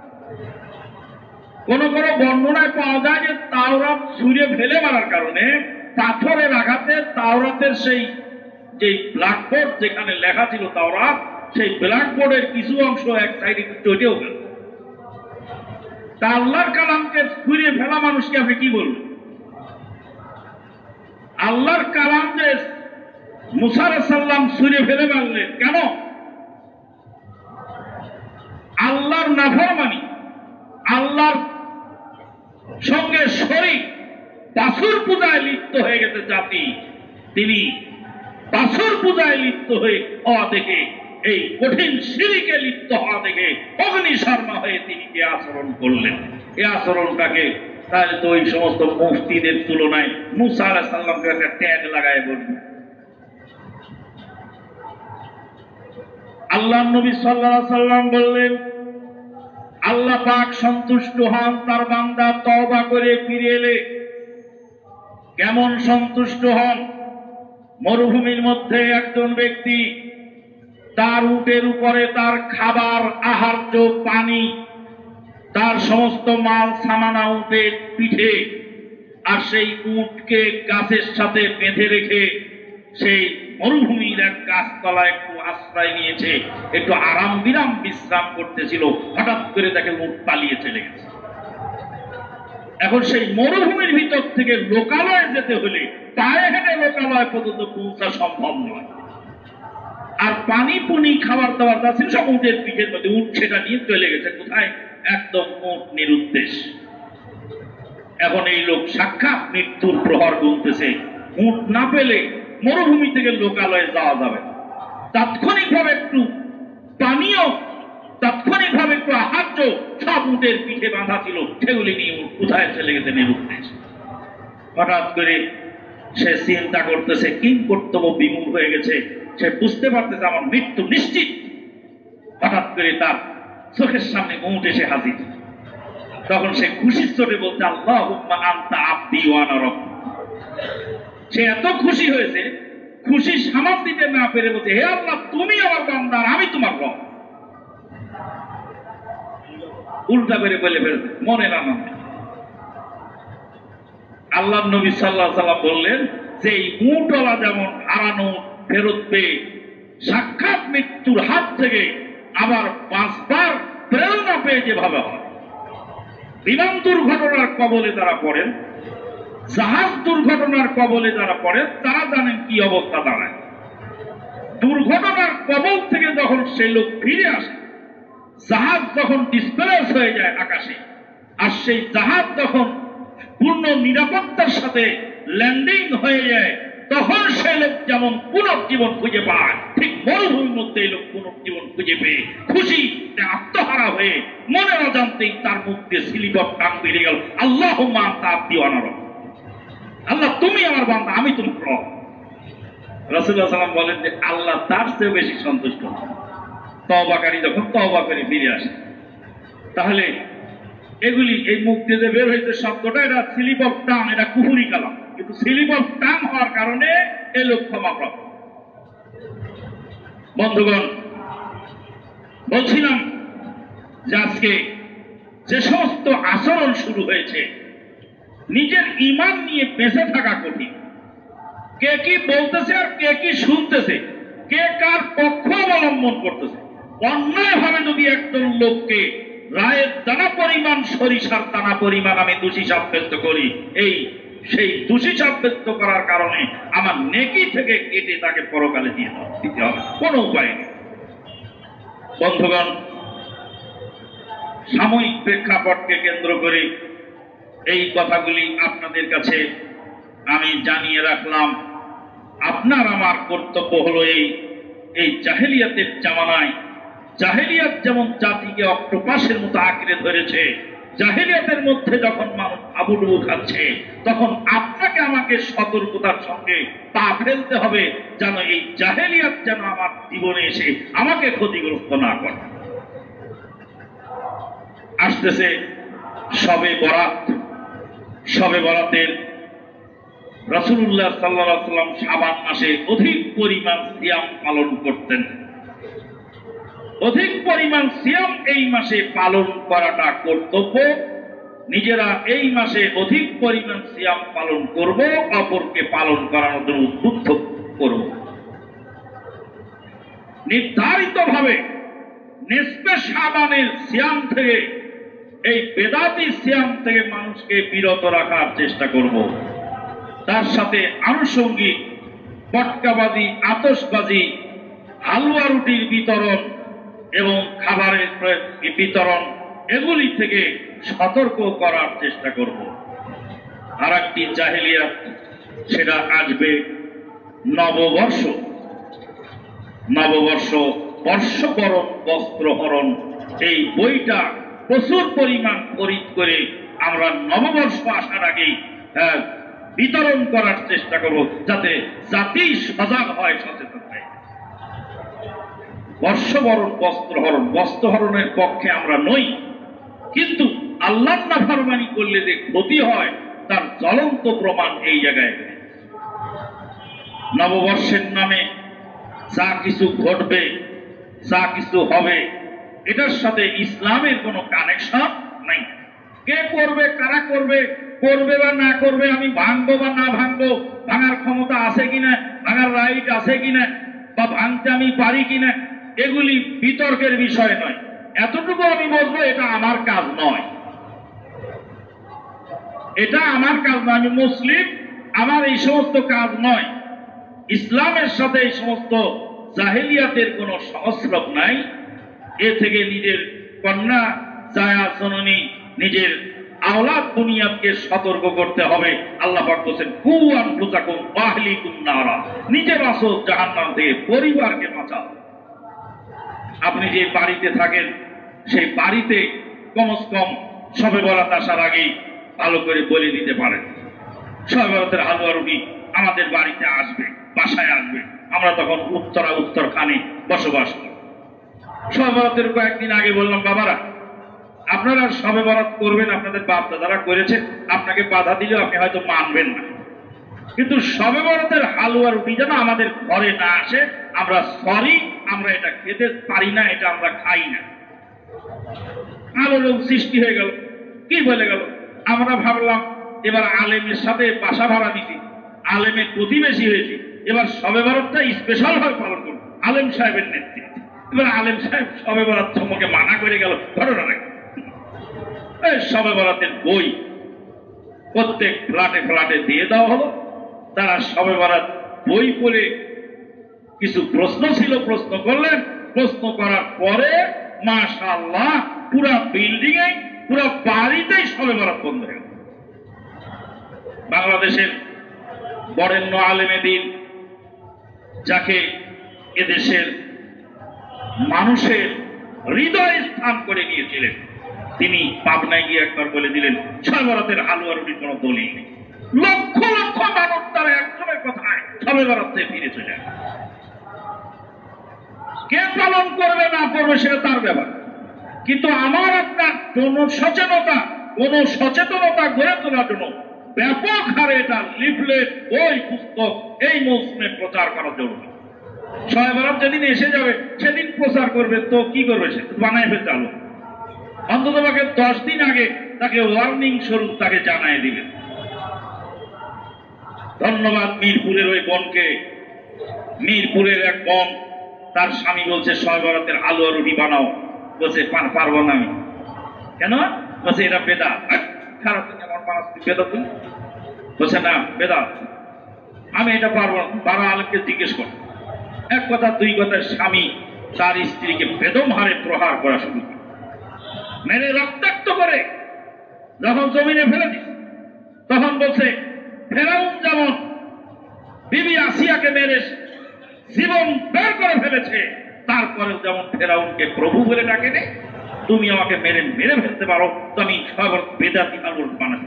কোন কোন বর্ণনায় পাওয়া যায় যে তাওরাত ছুঁড়ে ফেলে মারার কারণে পাথরের আঘাতে তাওরাতের সেই যে ব্ল্যাকবোর্ড যেখানে লেখা ছিল তাওরাত, সেই ব্ল্যাকবোর্ডের কিছু অংশ এক সাইডে চটেও গেল। তা আল্লাহর কালামকে ছুঁড়ে ফেলা মানুষকে আপনি কি বলবেন? আল্লাহর কালাম যে মুসা আলাইহিস সালাম ছুঁড়ে ফেলে মারলেন কেন? আল্লাহর নাফরমানি, আল্লাহর সঙ্গে শরীক, বাছুর পূজায় লিপ্ত হয়ে গেছে জাতি। তিনি বাছুর পূজায় লিপ্ত হয়ে হওয়া দেখে, এই কঠিন শিরকে লিপ্ত হওয়া দেখে অগ্নি শর্মা হয়ে তিনি যে আচরণ করলেন, এই আচরণটাকে তাহলে তো ওই সমস্ত মুফতিদের তুলনায় মুসা আলাইহিস সালামকে একটা ট্যাগ লাগায় বলবে। আল্লাহ নবী সাল্লাল্লাহু আলাইহি সাল্লাম বললেন, আল্লাহ পাক সন্তুষ্ট হন তার বান্দা তওবা করে ফিরে এলে। কেমন সন্তুষ্ট হন? মরুভূমির মধ্যে একজন ব্যক্তি, তার উটের উপরে তার খাবার, আহার্য, পানি, তার সমস্ত মাল সামানা উটের পিঠে, আর সেই উটকে গাছের সাথে বেঁধে রেখে সেই মরুভূমির এক গাছতলা একটু আশ্রয় নিয়েছে, একটু আরাম বিরাম বিশ্রাম করতেছিল। হঠাৎ করে তাকে উট পালিয়ে চলে গেছে। এখন সেই মরুভূমির ভিতর থেকে লোকালয়ে যেতে হলে পায়ে হেঁটে লোকালয় পর্যন্ত পৌঁছা সম্ভব নয়। আর পানি পুনি খাবার দাবার যা ছিল সব উটের পিঠের মধ্যে, উট সেটা নিয়ে চলে গেছে কোথায়? একদম উট নিরুদ্দেশ। এখন এই লোক সাক্ষাৎ মৃত্যুর প্রহর গুনতেছে। উট না পেলে মরুভূমি থেকে লোকালয়ে যাওয়া যাবে, তাৎক্ষণিকভাবে একটু পানীয়, তাৎক্ষণিকভাবে একটু আহার্য সব উটের পিঠে বাঁধা ছিল, সেগুলি নিয়ে উট কোথায় চলে গেছে? নিরুদ্দেশ। হঠাৎ করে সে চিন্তা করতেছে, কিং কর্তব্য বিমূঢ় হয়ে গেছে, সে বুঝতে পারতেছে আমার মৃত্যু নিশ্চিত। হঠাৎ করে তার চোখের সামনে উট এসে হাজির। তখন সে খুশির চোটে বলছে, আল্লাহুম্মা আনতা আবদি ওয়া আনা রব্বুক। সে এত খুশি হয়েছে, খুশি সামাল দিতে না পেরে বলছে, হে আল্লাহ, তুমি আমার বান্দা, আমি তোমার রব। উল্টা করে বলে ফেলছে মনের আনন্দে। আল্লাহ নবী সাল্লাল্লাহু আলাইহি সাল্লাম বললেন যে এই উটওয়ালা যেমন হারানো ফেরত পেয়ে সাক্ষাৎ মৃত্যুর হাত থেকে আবার পাঁচবার প্রেরণা পেয়ে যেভাবে হয়, বিমান দুর্ঘটনার কবলে যারা পড়েন, জাহাজ দুর্ঘটনার কবলে যারা পড়েন, তারা জানেন কি অবস্থা দাঁড়ায়। দুর্ঘটনার কবল থেকে যখন সেই লোক ফিরে আসে, জাহাজ যখন ডিসপ্লেস হয়ে যায় আকাশে, আর সেই জাহাজ যখন পূর্ণ নিরাপত্তার সাথে ল্যান্ডিং হয়ে যায়, তখন সে লোক যেমন পুনর্জীবন খুঁজে পায়, ঠিক মরুভূমির মধ্যে এই লোক পুনর্জীবন খুঁজে পেয়ে খুশি আত্মহারা হয়ে মনে অজান্তেই তার মুখ দিয়ে সিলিবর টান বেরিয়ে গেল, আল্লাহুম্মা আনতা আবদি ওয়া আনা রব্বুক। আল্লাহ, তুমি আমার বান্দা, আমি তোমার রব। রাসূলুল্লাহ সাল্লাল্লাহু আলাইহি ওয়াসাল্লাম বলেন যে আল্লাহ তার চেয়ে বেশি সন্তুষ্ট হন তওবাকারী যখন তওবা করে ফিরে আসে। তাহলে এগুলি, এই মুখ দিয়ে বের হয়েছে শব্দটা, এটা স্লিপ অফ টাং, এটা কুফরি কালাম, কিন্তু স্লিপ অফ টাং হওয়ার কারণে এই লোক ক্ষমাপ্রাপ্ত। বন্ধুগণ, বলছিলাম যে আজকে যে সমস্ত আচরণ শুরু হয়েছে, নিজের ঈমান নিয়ে বেঁচে থাকা কঠিন। কে কি বলতেছে আর কে কি শুনতেছে, কে কার পক্ষ অবলম্বন করতেছে। অন্যায় ভাবে যদি একজন লোককে রায়ের দানা পরিমাণ, সরিষার দানা পরিমাণ আমি দোষী সাব্যস্ত করি, এই সেই দোষী সাব্যস্ত করার কারণে আমার নেকি থেকে কেটে তাকে পরকালে দিয়ে দিতে হবে, কোনো উপায় নেই। বন্ধুগণ, সাময়িক প্রেক্ষাপটকে কেন্দ্র করে এই কথাগুলি আপনাদের কাছে আমি জানিয়ে রাখলাম। আপনার আমার কর্তব্য হলো এই এই জাহেলিয়াতের জামানায়, জাহেলিয়াত যেমন জাতিকে অক্টোপাসের মতো আঁকড়ে ধরেছে, জাহেলিয়াতের মধ্যে যখন মানুষ আবুডুবু খাচ্ছে, তখন আপনাকে আমাকে সতর্কতার সঙ্গে পা ফেলতে হবে, যেন এই জাহেলিয়াত যেন আমার জীবনে এসে আমাকে ক্ষতিগ্রস্ত না করে। আসতেছে শবে বরাত। শবে বরাতের রাসূলুল্লাহ সাল্লাল্লাহু আলাইহি ওয়াসাল্লাম শাবান মাসে অধিক পরিমাণ সিয়াম পালন করতেন। অধিক পরিমাণ সিয়াম এই মাসে পালন করাটা কর্তব্য। নিজেরা এই মাসে অধিক পরিমাণ সিয়াম পালন করব, অপরকে পালন করানোর জন্য উদ্বুদ্ধ করব। নির্ধারিত ভাবে নিসফে শাবানের সিয়াম থেকে, এই বেদাতি সিয়াম থেকে মানুষকে বিরত রাখার চেষ্টা করব। তার সাথে আনুষঙ্গিক পটকাবাজি, আতশবাজি, হালুয়া রুটির বিতরণ এবং খাবারের বিতরণ, এগুলি থেকে সতর্ক করার চেষ্টা করব। আর একটি জাহেলিয়াত, সেটা আসবে নববর্ষ। নববর্ষ, বর্ষবরণ, বস্ত্রহরণ, এই বইটা প্রচুর পরিমাণ খরিদ করে আমরা নববর্ষ আসার আগেই বিতরণ করার চেষ্টা করব, যাতে জাতি সজাগ হয়, সচেতন হয়। বর্ষবরণ বস্ত্রহরণ, বস্ত্রহরণের পক্ষে আমরা নই, কিন্তু আল্লাহর নাফরমানি করলে যে ক্ষতি হয় তার জ্বলন্ত প্রমাণ এই জায়গায়। নববর্ষের নামে যা কিছু ঘটবে, যা কিছু হবে, এটার সাথে ইসলামের কোনো কানেকশন নাই। কে করবে, কারা করবে, করবে বা না করবে, আমি ভাঙবো বা না ভাঙবো, ভাঙার ক্ষমতা আছে কিনা, ভাঙার রাইট আছে কিনা, বা ভাঙতে আমি পারি কিনা, এগুলি বিতর্কের বিষয় নয়। এতটুকু আমি বলবো, এটা আমার কাজ নয়, এটা আমার কাজ নয়। আমি মুসলিম, আমার এই সমস্ত কাজ নয়। ইসলামের সাথে এই সমস্ত জাহেলিয়াতের কোনো সংস্রব নাই। এ থেকে নিজের কন্যা জায়া জননী, নিজের আওলাদ বুনিয়াদকে সতর্ক করতে হবে। আল্লাহ পাক বলেন, কু আনফুসাকুম ওয়া আহলিকুম নারা, নিজে বাঁচো জাহান্নাম থেকে, পরিবারকে বাঁচাও। আপনি যে বাড়িতে থাকেন, সেই বাড়িতে কমস কম শবে বরাত আসার আগেই ভালো করে বলে দিতে পারেন, শবে বরাতের হালুয়া রুটি আমাদের বাড়িতে আসবে, বাসায় আসবে। আমরা তখন উত্তরা উত্তরখানে বসবাস করি। শবে বরাতের কয়েকদিন আগে বললাম, বাবারা আপনারা শবে বরাত করবেন, আপনাদের বাপ দাদারা করেছে, আপনাকে বাধা দিলেও আপনি হয়তো মানবেন না, কিন্তু শবে বরাতের হালুয়া রুটি যেন আমাদের ঘরে না আসে, আমরা সরি, আমরা এটা খেতে পারি না, এটা আমরা খাই না। আলোড়ন সৃষ্টি হয়ে গেল। কি বলে গেল? আমরা ভাবলাম এবার আলেমের সাথে বাসা ভাড়া দিছি, আলেমের প্রতিবেশী হয়েছি, এবার শবে বরাতটা স্পেশাল ভাবে পালন করব আলেম সাহেবের নেতৃত্বে। এবার আলেম সাহেব শবে বরাত সম্পর্কে মানা করে গেল। ঘটনা নাকি শবে বরাতের বই প্রত্যেক ফ্ল্যাটে ফ্ল্যাটে দিয়ে দেওয়া হলো। তারা শবে বরাত বই পড়ে কিছু প্রশ্ন ছিল, প্রশ্ন করলেন। প্রশ্ন করার পরে মাশাআল্লাহ পুরা বিল্ডিং এ, পুরা বাড়িতেই শবে বরাত বন্ধ হয়ে গেল। বাংলাদেশের বরেণ্য আলেমে দ্বীন, যাকে এদেশের মানুষের হৃদয়ে স্থান করে নিয়েছিলেন, তিনি পাবনায় গিয়ে একবার বলে দিলেন, শবে বরাতের হালুয়া রুটির কোনো দলিল নেই। লক্ষ লক্ষ মানুষ তারা একজনের কথায় শবে বরাতে ফিরে চলে যায়। কে পালন করবে না করবে সেটা তার ব্যাপার, কিন্তু আমার আপনার কোন সচেতনতা, কোন সচেতনতা গড়ে তোলার জন্য ব্যাপক হারে এটা লিফলেট, বই, পুস্তক এই মৌসুমে প্রচার করা জরুরি। শবে বরাত যেদিন এসে যাবে সেদিন প্রচার করবে, তো কি করবে? সে বানায় ফেলতে চালো, অন্তত তাকে দশ দিন আগে তাকে ওয়ার্নিং স্বরূপ তাকে জানায় দিবেন। ধন্যবাদ মিরপুরের ওই বোনকে। মিরপুরের এক বোন, তার স্বামী বলছে শবে বরাতের হালুয়া রুটি বানাও, বলছে পারবো না আমি। কেন? বলছে এটা বেদাত। খারাপ, আমার পাঁচ বেদাত বলছে না বেদাত, আমি এটা পারবো না। বারো আলেমকে জিজ্ঞেস কর। এক কথা দুই কথা, স্বামী তার স্ত্রীকে বেদম হারে প্রহার করা শুরু করে, মেরে রক্তাক্ত করে যখন জমিনে ফেলে দিস, তখন বলছে ফেরাউন যেমন বিবি আসিয়াকে মেরে জীবন বের করে ফেলেছে, তারপরেও যেমন ফেরাউনকে প্রভু বলে ডাকে নে, তুমি আমাকে মেরে মেরে ফেলতে পারো, তো আমি সব বেদাতি আলুর বানাতে।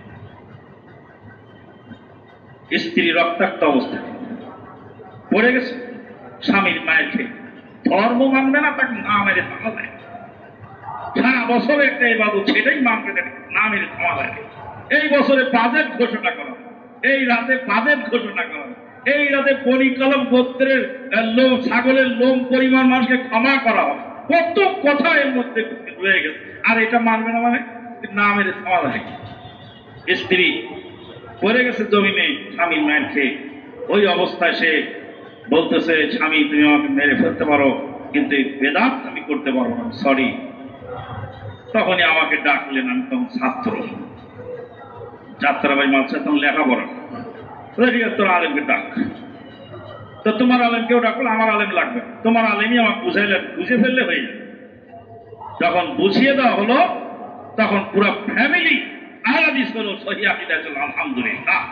স্ত্রী রক্তাক্ত অবস্থায় পড়ে গেছে, স্বামীর মায়ের খেয়ে। ধর্ম মানবে না, তাকে না মেরে থামা যায়। সারা বছরে একটা ইবাদত, সেটাই মানবে না, মেরে থামা যায়। এই বছরে বাজেট ঘোষণা করা, এই রাতে বাজেট ঘোষণা করা, এই রাতে পরিকলম গোত্রের লোম, ছাগলের লোম পরিমাণ মানুষকে ক্ষমা করা হবে, কত কথা এর মধ্যে রয়ে গেছে। আর এটা মানবে না, মানে না মেরে থামা যায়। স্ত্রী পড়ে গেছে জমিনে স্বামীর মায়ের খেয়ে। ওই অবস্থায় সে বলতেছে, স্বামী তুমি আমাকে মেরে ফেলতে পারো, কিন্তু বেদাত আমি করতে পারবো না, সরি। তখনই আমাকে ডাকলেন, আমি তখন ছাত্র, যাত্রাবাড়ি মালসা তখন লেখাপড়া। ঠিক আছে, তোর আলেমকে ডাক। তো তোমার আলেমকেও ডাকলো, আমার আলেম লাগবে, তোমার আলেমই আমাকে বুঝাইলেন, বুঝে ফেললে হয়ে যাবে। যখন বুঝিয়ে দেওয়া হলো, তখন পুরো ফ্যামিলি আহাদিস হলো, সহিহ আকীদা চলো, আলহামদুলিল্লাহ।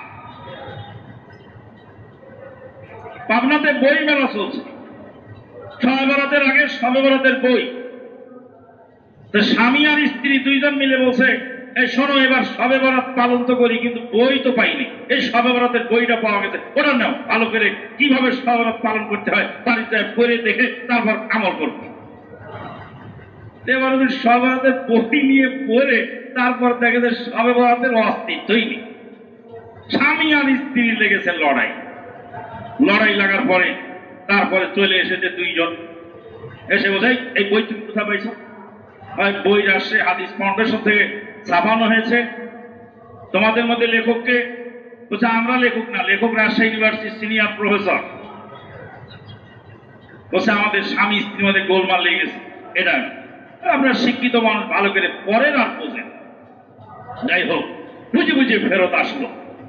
পাবনাতে বই মেলা চলছে, শবে বরাতের আগে শবে বরাতের বই। তো স্বামী আর স্ত্রী দুইজন মিলে বলছে, এই শোনো, এবার শবে বরাত পালন তো করি, কিন্তু বই তো পাইনি। এই শবে বরাতের বইটা পাওয়া গেছে, ওটা নাও, ভালো করে কিভাবে শবে বরাত পালন করতে হয় বাড়িতে করে দেখে তারপর আমল করবো। এবার শবে বরাতের বই নিয়ে পড়ে তারপর দেখে যে শবে বরাতের অস্তিত্বই নেই। স্বামী আর স্ত্রী লেগেছে লড়াই। লড়াই লাগার পরে তারপরে চলে এসেছে দুইজন, এসে বোঝাই এই বই তুমি কোথা পাইছ? হয় বই রাষ্ট্রে হাদিস ফাউন্ডেশন থেকে ছাপানো হয়েছে। তোমাদের মধ্যে লেখককে? বলছে আমরা লেখক না, লেখক রাজশাহী ইউনিভার্সিটির সিনিয়র প্রফেসর। বলছে আমাদের স্বামী স্ত্রীর মধ্যে গোলমাল লেগে গেছে। এটা আপনার শিক্ষিত মানুষ, ভালো করে পড়েন আর বোঝেন। যাই হোক, বুঝে বুঝে ফেরত আসলো।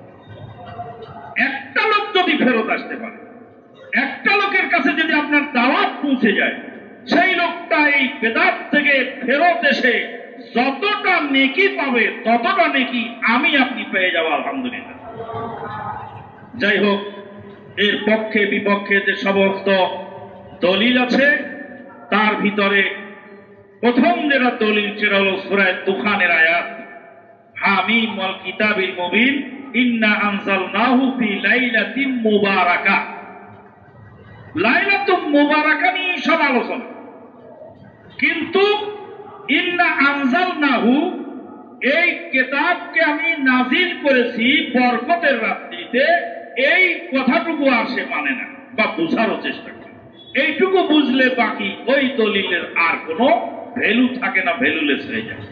একটা লোক যদি ফেরত আসতে পারে, একটা লোকের কাছে যদি আপনার দাওয়াত পৌঁছে যায়, সেই লোকটা এই বেদাত থেকে ফেরত এসে যতটা নেকি পাবে ততটা নেকি আমি আপনি পেয়ে যাব আলহামদুলিল্লাহ। যাই হোক, এর পক্ষে বিপক্ষে যে সমস্ত দলিল আছে তার ভিতরে প্রথম যেটা দলিল সেটা হল সূরা দুখানের আয়াত, হামিম ওয়াল কিতাবিল মুবিন ইন্না আনজালনাহু ফি লাইলাতিন মুবারাকাহ। লাইলাতুল মুবারাকা নিয়ে সব আলোচনা, কিন্তু ইন্না আনজালনাহু, এই কিতাবকে আমি নাজিল করেছি বরকতের রাত্রিতে, এই কথাটুকু আর সে মানে না বা বোঝারও চেষ্টা করে। এইটুকু বুঝলে বাকি ওই দলিলের আর কোনো ভ্যালু থাকে না, ভ্যালুলেস হয়ে যায়।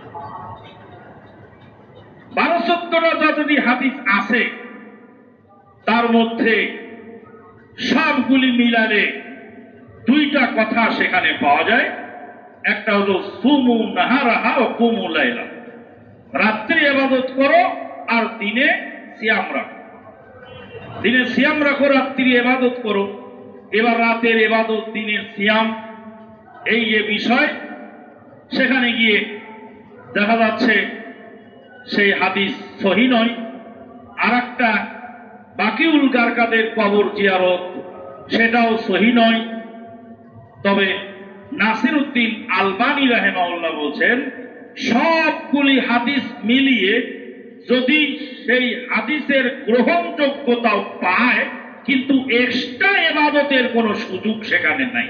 বারো চোদ্দটা যতটি হাদিস আছে তার মধ্যে সবগুলি মিলালে দুইটা কথা সেখানে পাওয়া যায়। একটা হলো সুমু নাহারাহা ও কুমু লাইলা, রাত্রি ইবাদত করো আর দিনে সিয়াম রাখো। দিনে সিয়াম রাখো, রাত্রি ইবাদত করো। এবার রাতের ইবাদত, দিনের সিয়াম, এই যে বিষয়, সেখানে গিয়ে দেখা যাচ্ছে সেই হাদিস সহি নয়। আর একটা বাকিউল গারকাদের কবর জিয়ারত, সেটাও সহি নয়। তবে নাসির উদ্দিন আলবানী রাহেমাহুল্লাহ বলছেন সবগুলি হাদিস মিলিয়ে যদি সেই হাদিসের গ্রহণযোগ্যতাও পায়, কিন্তু এক্সট্রা ইবাদতের কোনো সুযোগ সেখানে নাই।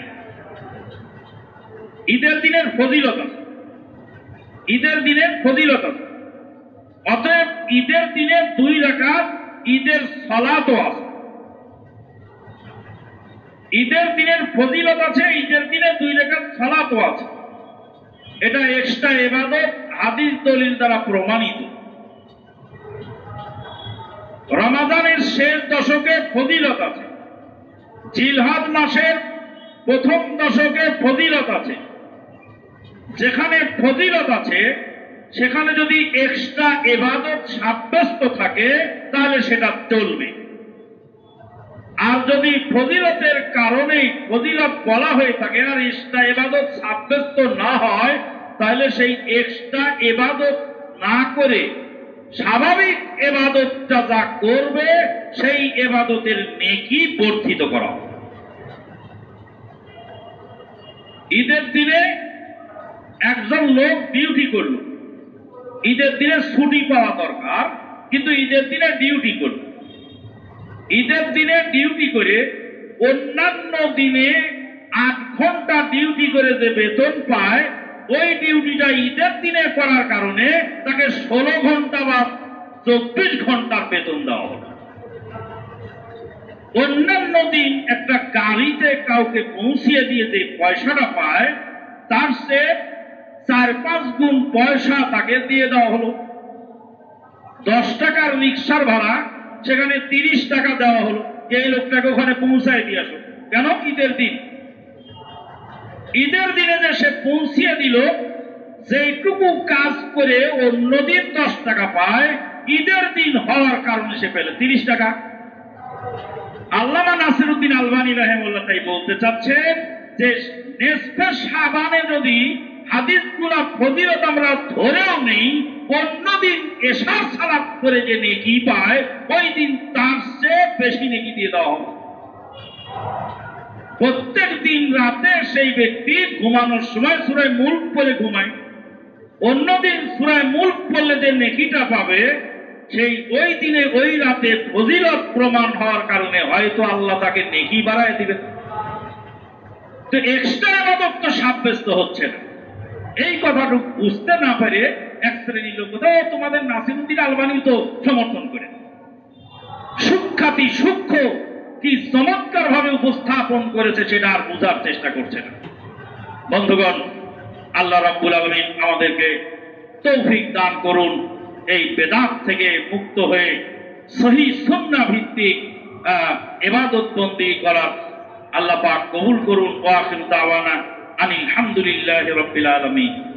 ঈদের দিনের ফজিলত আছে, ঈদের দিনের ফজিলত আছে, অতএব ঈদের দিনে দুই রাকাত ঈদের সালাতও আছে। ঈদের দিনের ফজিলত আছে, ঈদের দিনে দুই রাকাত সালাতও আছে। এটা এক্সট্রা ইবাদত, হাদিস দলিল দ্বারা প্রমাণিত। রমাদানের শেষ দশকে ফজিলত আছে, জিলহজ মাসের প্রথম দশকে ফজিলত আছে। যেখানে ফজিলত আছে সেখানে যদি এক্সট্রা ইবাদত সাব্যস্ত থাকে তাহলে সেটা চলবে। আর যদি ফজিলতের কারণে ফজিলত বলা হয়ে থাকে আর এক্সট্রা ইবাদত সাব্যস্ত না হয়, তাহলে সেই এক্সট্রা ইবাদত না করে স্বাভাবিক ইবাদতটা যা করবে সেই ইবাদতের নেকি বর্ধিত করা হবে। ঈদের দিনে একজন লোক ডিউটি করল, ঈদের দিনে ছুটি পাওয়া দরকার, কিন্তু ঈদের দিনে ডিউটি করল। ঈদের দিনে ডিউটি করে অন্যান্য দিনে আট ঘন্টা ডিউটি করে যে বেতন পায়, ওই ডিউটিটা ঈদের দিনে করার কারণে তাকে ষোলো ঘন্টা বা চব্বিশ ঘন্টার বেতন দেওয়া হবে। অন্যান্য দিন একটা গাড়িতে কাউকে পৌঁছিয়ে দিয়ে যে পয়সাটা পায়, তার সে চার পাঁচ গুণ পয়সা তাকে দিয়ে দেওয়া হলো। দশ টাকার রিক্সার ভাড়া সেখানে তিরিশ টাকা দেওয়া হলো, এই লোকটাকে ওখানে পৌঁছায় দিয়ে আসো। কেন? ঈদের দিন। ঈদের দিনে যে সে পৌঁছিয়ে দিল, যেটুকু কাজ করে অন্যদিন দশ টাকা পায়, ঈদের দিন হওয়ার কারণে সে পেল তিরিশ টাকা। আল্লামা নাসির উদ্দিন আলবানী রাহিমাহুল্লাহ তাই বলতে চাচ্ছেন যে নেসফে শাবানে যদি হাদিসগুলা ফজিলত আমরা ধরেও নেই, অন্যদিন এশার সালাত করে যে নেকি পায়, ওই দিন তার চেয়ে বেশি নেকি দিয়ে দেওয়া হবে। প্রত্যেক দিন রাতে সেই ব্যক্তি ঘুমানোর সময় সূরা মুলক পড়ে ঘুমায়, অন্যদিন সূরা মুলক পড়লে যে নেকিটা পাবে, সেই ওই দিনে ওই রাতে ফজিলত প্রমাণ হওয়ার কারণে হয়তো আল্লাহ তাকে নেকি বাড়ায় দিবেন। তো এক্সট্রা ইবাদত তো সাব্যস্ত হচ্ছে না। এই কথাটুকু বুঝতে না পারে এক শ্রেণীর লোক তো তোমাদের নাসিরুদ্দিন আলবানী তো সমর্থন করে, সুখ্যাতি সূক্ষ্ম কি চমৎকার ভাবে উপস্থাপন করেছে সেটা আর বোঝার চেষ্টা করছে না। বন্ধুগণ, আল্লাহ রাব্বুল আলামিন আমাদেরকে তৌফিক দান করুন এই বেদাত থেকে মুক্ত হয়ে সহি সুন্নাহ ভিত্তিক ইবাদত বন্দি করার। আল্লাহ পাক কবুল করুন। ওয়া আখিরু দাওয়ানা আনিল হামদুলিল্লাহি রাব্বিল আলামিন।